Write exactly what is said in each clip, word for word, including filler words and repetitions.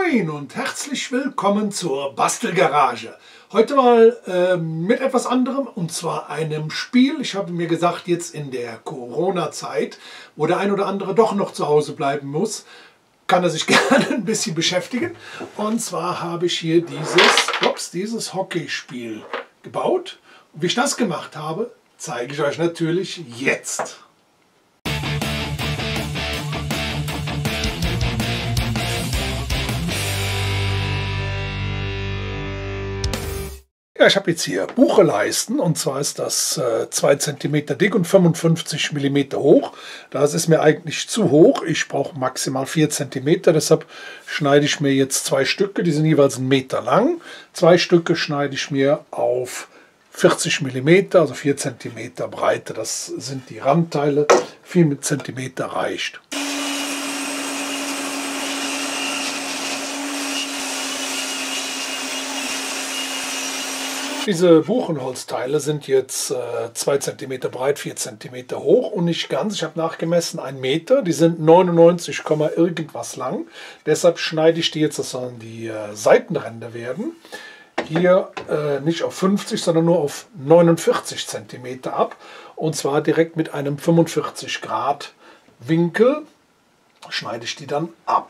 Moin und herzlich willkommen zur Bastelgarage. Heute mal äh, mit etwas anderem, und zwar einem Spiel. Ich habe mir gesagt, jetzt in der Corona-Zeit, wo der ein oder andere doch noch zu Hause bleiben muss, kann er sich gerne ein bisschen beschäftigen. Und zwar habe ich hier dieses, ups, dieses Hockeyspiel gebaut. Und wie ich das gemacht habe, zeige ich euch natürlich jetzt. Ja, ich habe jetzt hier Bucheleisten, und zwar ist das äh, zwei Zentimeter dick und fünfundfünfzig Millimeter hoch. Das ist mir eigentlich zu hoch. Ich brauche maximal vier Zentimeter, deshalb schneide ich mir jetzt zwei Stücke, die sind jeweils einen Meter lang. Zwei Stücke schneide ich mir auf vierzig Millimeter, also vier Zentimeter Breite. Das sind die Randteile, vier Zentimeter reicht. Diese Buchenholzteile sind jetzt äh, zwei Zentimeter breit, vier Zentimeter hoch und nicht ganz. Ich habe nachgemessen einen Meter. Die sind neunundneunzig, irgendwas lang. Deshalb schneide ich die jetzt, das sollen die äh, Seitenränder werden, hier äh, nicht auf fünfzig, sondern nur auf neunundvierzig Zentimeter ab. Und zwar direkt mit einem fünfundvierzig Grad Winkel schneide ich die dann ab.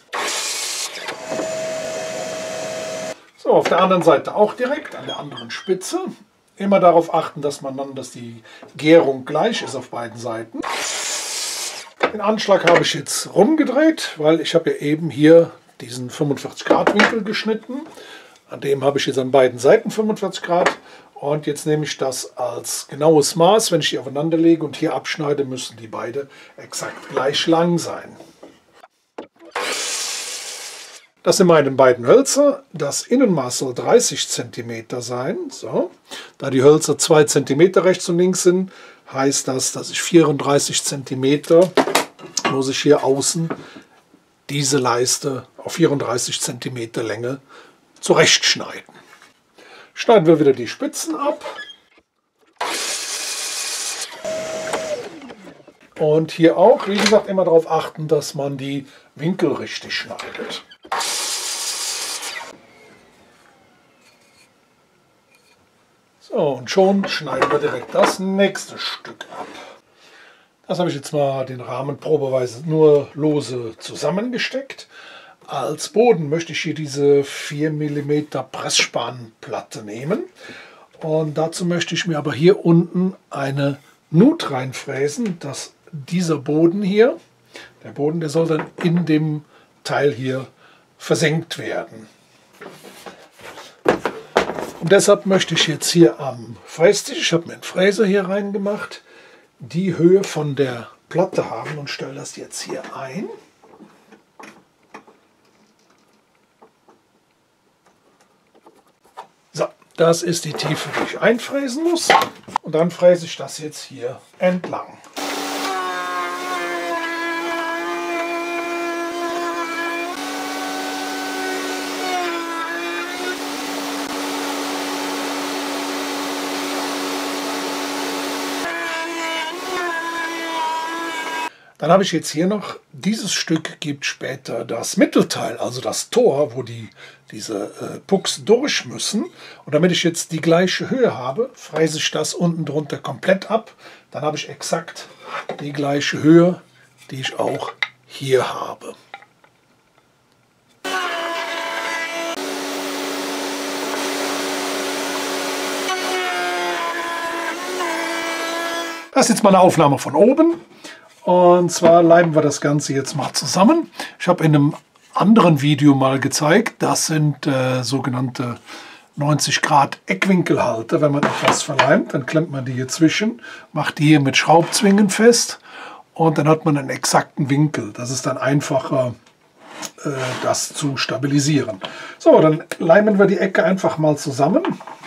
So, auf der anderen Seite auch direkt, an der anderen Spitze. Immer darauf achten, dass man dann, dass die Gärung gleich ist auf beiden Seiten. Den Anschlag habe ich jetzt rumgedreht, weil ich habe ja eben hier diesen fünfundvierzig Grad Winkel geschnitten. An dem habe ich jetzt an beiden Seiten fünfundvierzig Grad. Und jetzt nehme ich das als genaues Maß. Wenn ich die aufeinander lege und hier abschneide, müssen die beide exakt gleich lang sein. Das sind meine beiden Hölzer. Das Innenmaß soll dreißig Zentimeter sein. So. Da die Hölzer zwei Zentimeter rechts und links sind, heißt das, dass ich vierunddreißig Zentimeter muss ich hier außen diese Leiste auf vierunddreißig Zentimeter Länge zurechtschneiden. Schneiden wir wieder die Spitzen ab. Und hier auch, wie gesagt, immer darauf achten, dass man die Winkel richtig schneidet. So, und schon schneiden wir direkt das nächste Stück ab. Das habe ich jetzt mal den Rahmen probeweise nur lose zusammengesteckt. Als Boden möchte ich hier diese vier Millimeter Pressspanplatte nehmen. Und dazu möchte ich mir aber hier unten eine Nut reinfräsen, dass dieser Boden hier, der Boden, der soll dann in dem Teil hier versenkt werden. Und deshalb möchte ich jetzt hier am Frästisch, ich habe mir einen Fräser hier reingemacht, die Höhe von der Platte haben und stelle das jetzt hier ein. So, das ist die Tiefe, die ich einfräsen muss. Und dann fräse ich das jetzt hier entlang. Dann habe ich jetzt hier noch, dieses Stück gibt später das Mittelteil, also das Tor, wo die, diese äh, Pucks durch müssen. Und damit ich jetzt die gleiche Höhe habe, fräse ich das unten drunter komplett ab. Dann habe ich exakt die gleiche Höhe, die ich auch hier habe. Das ist jetzt mal eine Aufnahme von oben. Und zwar leimen wir das Ganze jetzt mal zusammen. Ich habe in einem anderen Video mal gezeigt, das sind äh, sogenannte neunzig Grad Eckwinkelhalter. Wenn man etwas verleimt, dann klemmt man die hier zwischen, macht die hier mit Schraubzwingen fest und dann hat man einen exakten Winkel. Das ist dann einfacher, äh, das zu stabilisieren. So, dann leimen wir die Ecke einfach mal zusammen.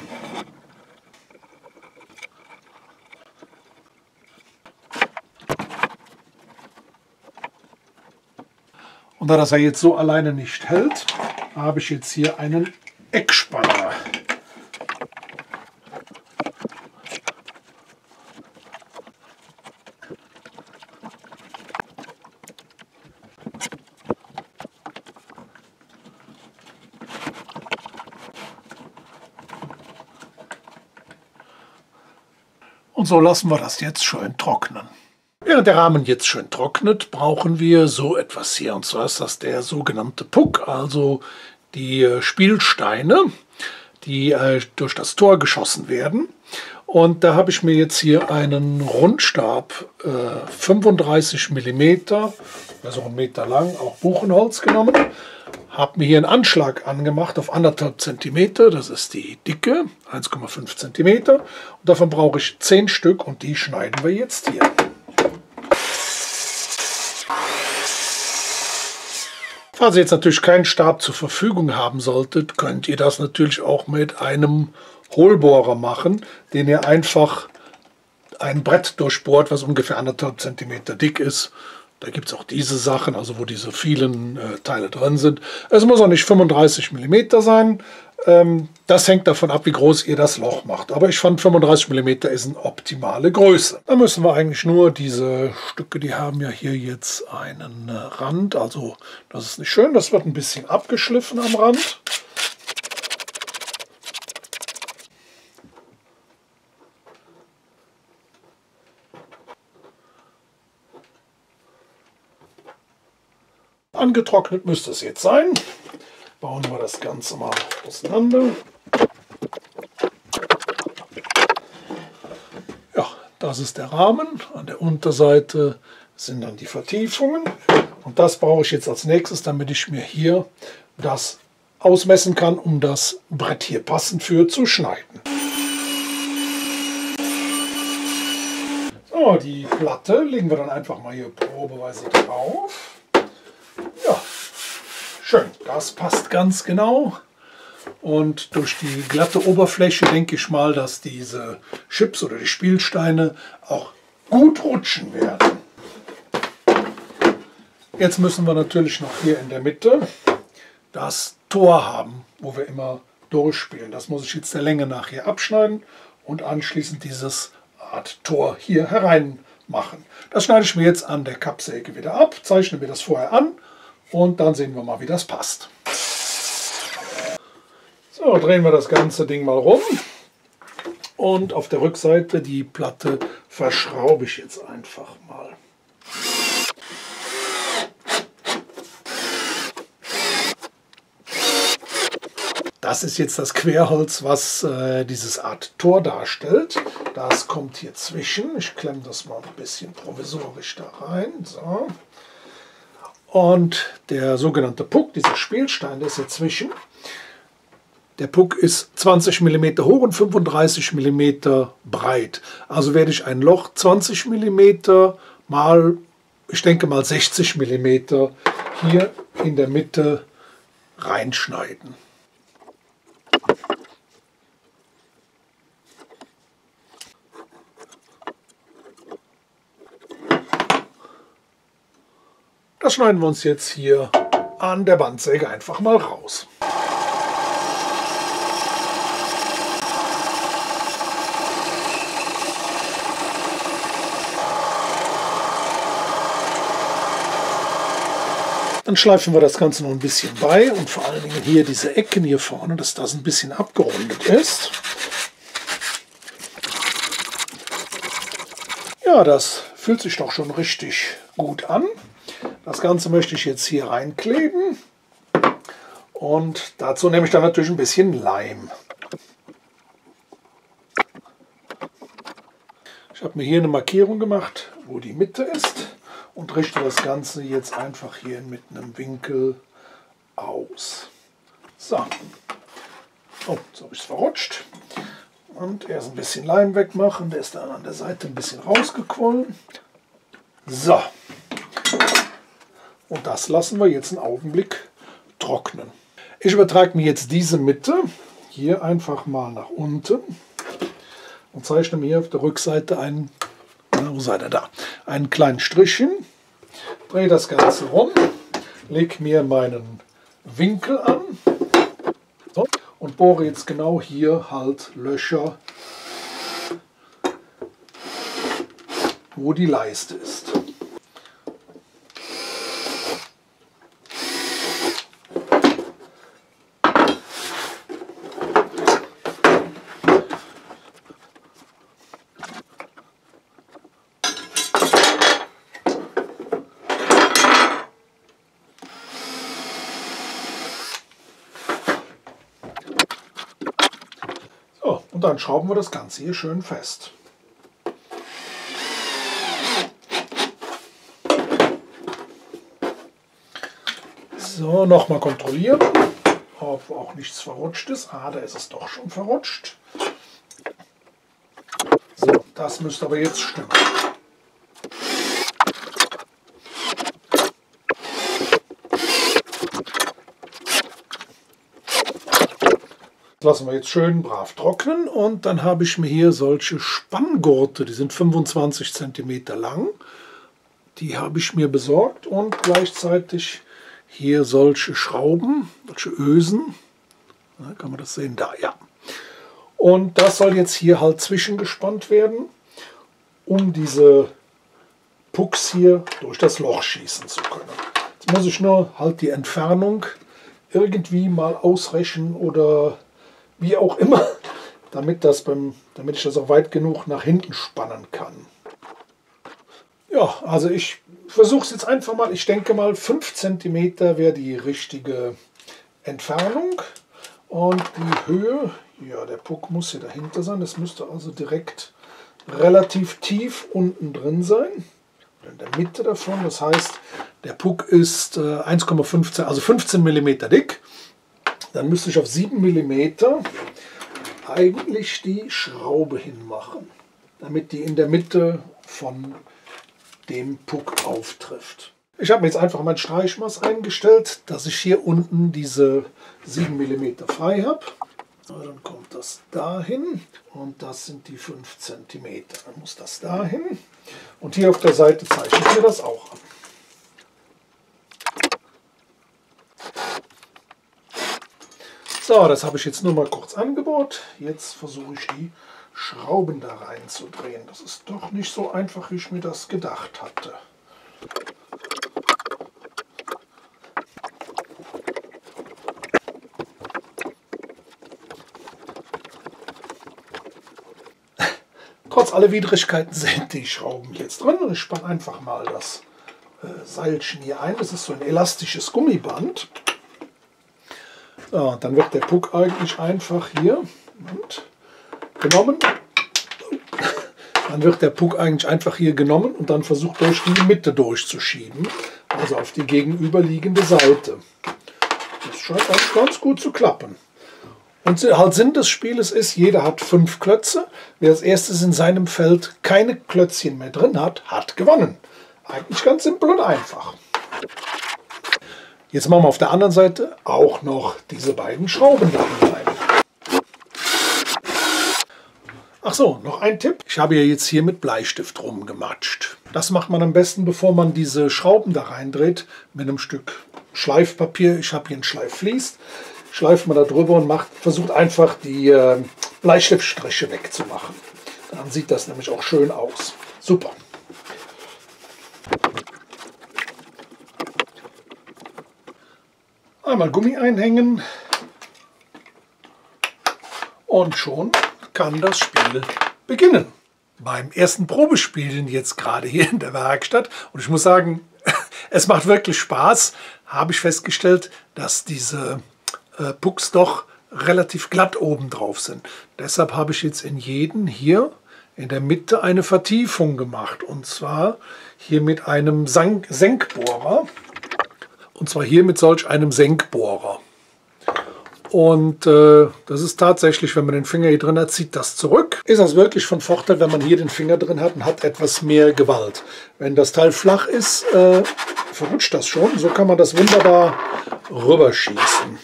Und da das ja jetzt so alleine nicht hält, habe ich jetzt hier einen Eckspanner. Und so lassen wir das jetzt schön trocknen. Während der Rahmen jetzt schön trocknet, brauchen wir so etwas hier. Und zwar ist das der sogenannte Puck, also die Spielsteine, die äh, durch das Tor geschossen werden. Und da habe ich mir jetzt hier einen Rundstab, äh, fünfunddreißig Millimeter, also einen Meter lang, auch Buchenholz genommen. Habe mir hier einen Anschlag angemacht auf anderthalb Zentimeter, das ist die Dicke, eins Komma fünf Zentimeter. Und davon brauche ich zehn Stück und die schneiden wir jetzt hier. Falls ihr jetzt natürlich keinen Stab zur Verfügung haben solltet, könnt ihr das natürlich auch mit einem Hohlbohrer machen, den ihr einfach ein Brett durchbohrt, was ungefähr anderthalb Zentimeter dick ist. Da gibt es auch diese Sachen, also wo diese vielen äh, Teile drin sind. Es muss auch nicht fünfunddreißig Millimeter sein. Ähm, das hängt davon ab, wie groß ihr das Loch macht. Aber ich fand fünfunddreißig Millimeter ist eine optimale Größe. Da müssen wir eigentlich nur diese Stücke, die haben ja hier jetzt einen äh, Rand. Also das ist nicht schön, das wird ein bisschen abgeschliffen am Rand. Angetrocknet müsste es jetzt sein. Bauen wir das Ganze mal auseinander. Ja, das ist der Rahmen. An der Unterseite sind dann die Vertiefungen. Und das brauche ich jetzt als nächstes, damit ich mir hier das ausmessen kann, um das Brett hier passend für zu schneiden. So, die Platte legen wir dann einfach mal hier probeweise drauf. Ja, schön, das passt ganz genau. Und durch die glatte Oberfläche denke ich mal, dass diese Chips oder die Spielsteine auch gut rutschen werden. Jetzt müssen wir natürlich noch hier in der Mitte das Tor haben, wo wir immer durchspielen. Das muss ich jetzt der Länge nach hier abschneiden und anschließend dieses Art Tor hier herein machen. Das schneide ich mir jetzt an der Kappsäge wieder ab, zeichne mir das vorher an und dann sehen wir mal, wie das passt. So, drehen wir das ganze Ding mal rum und auf der Rückseite die Platte verschraube ich jetzt einfach mal. Das ist jetzt das Querholz, was äh, dieses Art Tor darstellt. Das kommt hier zwischen. Ich klemme das mal ein bisschen provisorisch da rein. So. Und der sogenannte Puck, dieser Spielstein, der ist hier zwischen. Der Puck ist zwanzig Millimeter hoch und fünfunddreißig Millimeter breit. Also werde ich ein Loch zwanzig Millimeter mal, ich denke mal sechzig Millimeter hier in der Mitte reinschneiden. Das schneiden wir uns jetzt hier an der Bandsäge einfach mal raus. Dann schleifen wir das Ganze noch ein bisschen bei und vor allen Dingen hier diese Ecken hier vorne, dass das ein bisschen abgerundet ist. Ja, das fühlt sich doch schon richtig gut an. Das Ganze möchte ich jetzt hier reinkleben und dazu nehme ich dann natürlich ein bisschen Leim. Ich habe mir hier eine Markierung gemacht, wo die Mitte ist und richte das Ganze jetzt einfach hier mit einem Winkel aus. So, oh, jetzt habe ich es verrutscht. Und erst ein bisschen Leim wegmachen, der ist dann an der Seite ein bisschen rausgequollen. So. Und das lassen wir jetzt einen Augenblick trocknen. Ich übertrage mir jetzt diese Mitte hier einfach mal nach unten und zeichne mir hier auf der Rückseite einen, wo seid ihr da, einen kleinen Strich hin, drehe das Ganze rum, lege mir meinen Winkel an so, und bohre jetzt genau hier halt Löcher, wo die Leiste ist. Und dann schrauben wir das Ganze hier schön fest. So, nochmal kontrollieren, ob auch nichts verrutscht ist. Ah, da ist es doch schon verrutscht. So, das müsste aber jetzt stimmen. Lassen wir jetzt schön brav trocknen und dann habe ich mir hier solche Spanngurte, die sind fünfundzwanzig Zentimeter lang. Die habe ich mir besorgt und gleichzeitig hier solche Schrauben, solche Ösen. Da kann man das sehen, da, ja. Und das soll jetzt hier halt zwischengespannt werden, um diese Pucks hier durch das Loch schießen zu können. Jetzt muss ich nur halt die Entfernung irgendwie mal ausrechnen oder wie auch immer, damit, das beim, damit ich das auch weit genug nach hinten spannen kann. Ja, also ich versuche es jetzt einfach mal. Ich denke mal fünf Zentimeter wäre die richtige Entfernung. Und die Höhe, ja, der Puck muss hier dahinter sein. Das müsste also direkt relativ tief unten drin sein. In der Mitte davon. Das heißt, der Puck ist äh, eins Komma fünfzehn, also fünfzehn Millimeter dick. Dann müsste ich auf sieben Millimeter eigentlich die Schraube hinmachen, damit die in der Mitte von dem Puck auftrifft. Ich habe mir jetzt einfach mein Streichmaß eingestellt, dass ich hier unten diese sieben Millimeter frei habe. Dann kommt das dahin und das sind die fünf Zentimeter. Dann muss das dahin und hier auf der Seite zeichne ich mir das auch an. So, das habe ich jetzt nur mal kurz angebaut. Jetzt versuche ich die Schrauben da reinzudrehen. Das ist doch nicht so einfach, wie ich mir das gedacht hatte. Trotz aller Widrigkeiten sind die Schrauben jetzt drin. Und ich spanne einfach mal das äh, Seilchen hier ein. Das ist so ein elastisches Gummiband. So, dann wird der Puck eigentlich einfach hier und genommen. Dann wird der Puck eigentlich einfach hier genommen und dann versucht durch die Mitte durchzuschieben, also auf die gegenüberliegende Seite. Das scheint eigentlich ganz gut zu klappen. Und halt Sinn des Spieles ist, jeder hat fünf Klötze. Wer als erstes in seinem Feld keine Klötzchen mehr drin hat, hat gewonnen. Eigentlich ganz simpel und einfach. Jetzt machen wir auf der anderen Seite auch noch diese beiden Schrauben da hinein. Ach so, noch ein Tipp. Ich habe ja jetzt hier mit Bleistift rumgematscht. Das macht man am besten, bevor man diese Schrauben da reindreht, mit einem Stück Schleifpapier. Ich habe hier ein Schleifflies. Schleift man da drüber und macht, versucht einfach die äh, Bleistiftstriche wegzumachen. Dann sieht das nämlich auch schön aus. Super. Einmal Gummi einhängen und schon kann das Spiel beginnen. Beim ersten Probespielen jetzt gerade hier in der Werkstatt, und ich muss sagen, es macht wirklich Spaß, habe ich festgestellt, dass diese äh, Pucks doch relativ glatt oben drauf sind. Deshalb habe ich jetzt in jeden hier in der Mitte eine Vertiefung gemacht, und zwar hier mit einem Sank Senkbohrer. Und zwar hier mit solch einem Senkbohrer. Und äh, das ist tatsächlich, wenn man den Finger hier drin hat, zieht das zurück. Ist das wirklich von Vorteil, wenn man hier den Finger drin hat und hat etwas mehr Gewalt. Wenn das Teil flach ist, äh, verrutscht das schon. So kann man das wunderbar rüberschießen.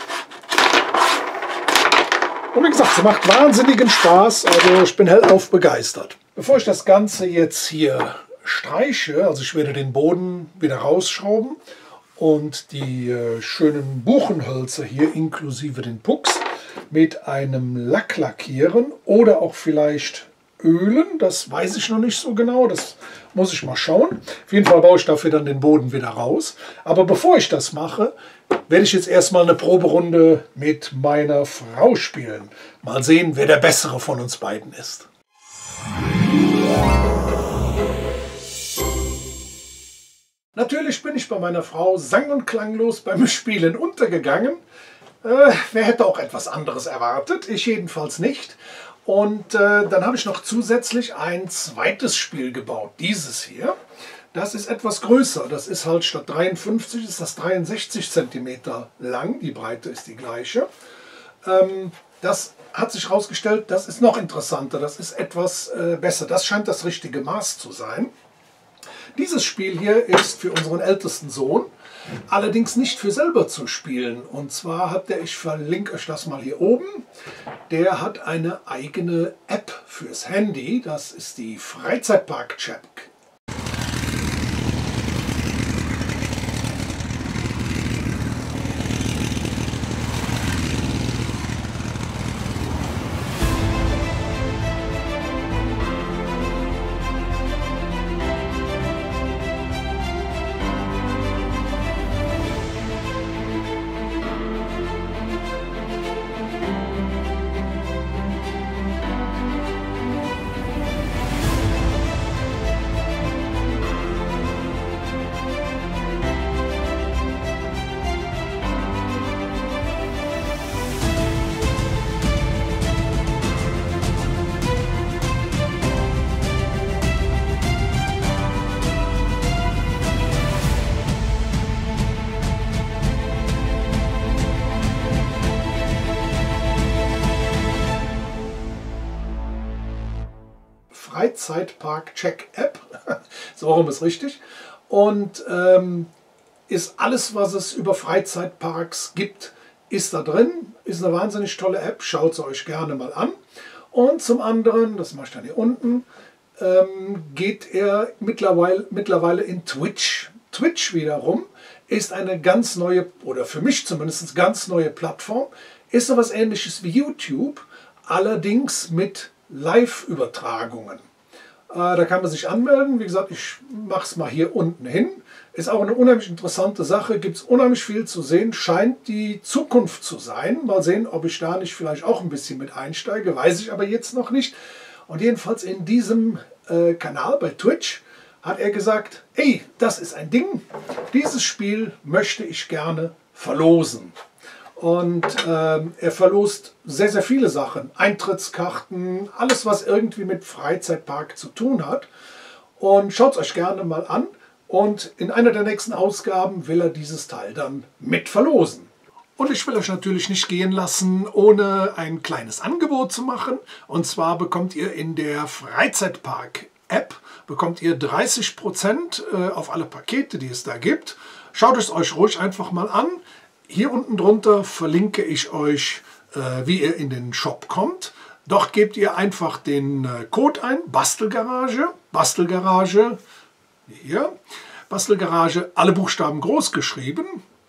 Und wie gesagt, es macht wahnsinnigen Spaß. Also ich bin hellauf begeistert. Bevor ich das Ganze jetzt hier streiche, also ich werde den Boden wieder rausschrauben und die äh, schönen Buchenhölzer hier inklusive den Pucks mit einem Lack lackieren oder auch vielleicht ölen. Das weiß ich noch nicht so genau, das muss ich mal schauen. Auf jeden Fall baue ich dafür dann den Boden wieder raus. Aber bevor ich das mache, werde ich jetzt erstmal eine Proberunde mit meiner Frau spielen. Mal sehen, wer der Bessere von uns beiden ist. Natürlich bin ich bei meiner Frau sang- und klanglos beim Spielen untergegangen. Äh, wer hätte auch etwas anderes erwartet? Ich jedenfalls nicht. Und äh, dann habe ich noch zusätzlich ein zweites Spiel gebaut, dieses hier. Das ist etwas größer, das ist halt statt dreiundfünfzig ist das dreiundsechzig Zentimeter lang, die Breite ist die gleiche. Ähm, das hat sich herausgestellt, das ist noch interessanter, das ist etwas äh, besser, das scheint das richtige Maß zu sein. Dieses Spiel hier ist für unseren ältesten Sohn, allerdings nicht für selber zu spielen. Und zwar hat der, ich verlinke euch das mal hier oben, der hat eine eigene App fürs Handy, das ist die Freizeitpark-Check. Freizeitpark-Check-App, so rum ist richtig, und ähm, ist alles, was es über Freizeitparks gibt, ist da drin, ist eine wahnsinnig tolle App, schaut sie euch gerne mal an. Und zum anderen, das mache ich dann hier unten, ähm, geht er mittlerweile, mittlerweile in Twitch. Twitch wiederum ist eine ganz neue, oder für mich zumindest ganz neue Plattform, ist so was Ähnliches wie YouTube, allerdings mit Live-Übertragungen. Äh, da kann man sich anmelden. Wie gesagt, ich mache es mal hier unten hin. Ist auch eine unheimlich interessante Sache. Gibt es unheimlich viel zu sehen. Scheint die Zukunft zu sein. Mal sehen, ob ich da nicht vielleicht auch ein bisschen mit einsteige. Weiß ich aber jetzt noch nicht. Und jedenfalls in diesem äh, Kanal bei Twitch hat er gesagt, ey, das ist ein Ding. Dieses Spiel möchte ich gerne verlosen. Und ähm, er verlost sehr, sehr viele Sachen. Eintrittskarten, alles, was irgendwie mit Freizeitpark zu tun hat. Und schaut es euch gerne mal an. Und in einer der nächsten Ausgaben will er dieses Teil dann mit verlosen. Und ich will euch natürlich nicht gehen lassen, ohne ein kleines Angebot zu machen. Und zwar bekommt ihr in der Freizeitpark-App bekommt ihr dreißig Prozent auf alle Pakete, die es da gibt. Schaut es euch ruhig einfach mal an. Hier unten drunter verlinke ich euch, äh, wie ihr in den Shop kommt. Dort gebt ihr einfach den äh, Code ein, Bastelgarage, Bastelgarage, hier, Bastelgarage, alle Buchstaben groß geschrieben.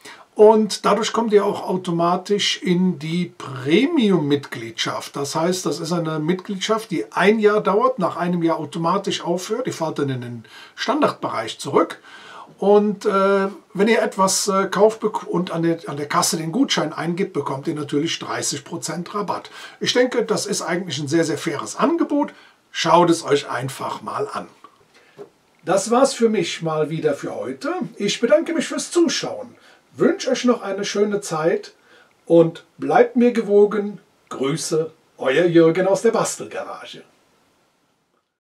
Und dadurch kommt ihr auch automatisch in die Premium-Mitgliedschaft. Das heißt, das ist eine Mitgliedschaft, die ein Jahr dauert, nach einem Jahr automatisch aufhört. Ihr fahrt dann in den Standardbereich zurück. Und äh, wenn ihr etwas äh, kauft und an der, an der Kasse den Gutschein eingibt, bekommt ihr natürlich dreißig Prozent Rabatt. Ich denke, das ist eigentlich ein sehr, sehr faires Angebot. Schaut es euch einfach mal an. Das war's für mich mal wieder für heute. Ich bedanke mich fürs Zuschauen, wünsche euch noch eine schöne Zeit und bleibt mir gewogen. Grüße, euer Jürgen aus der Bastelgarage.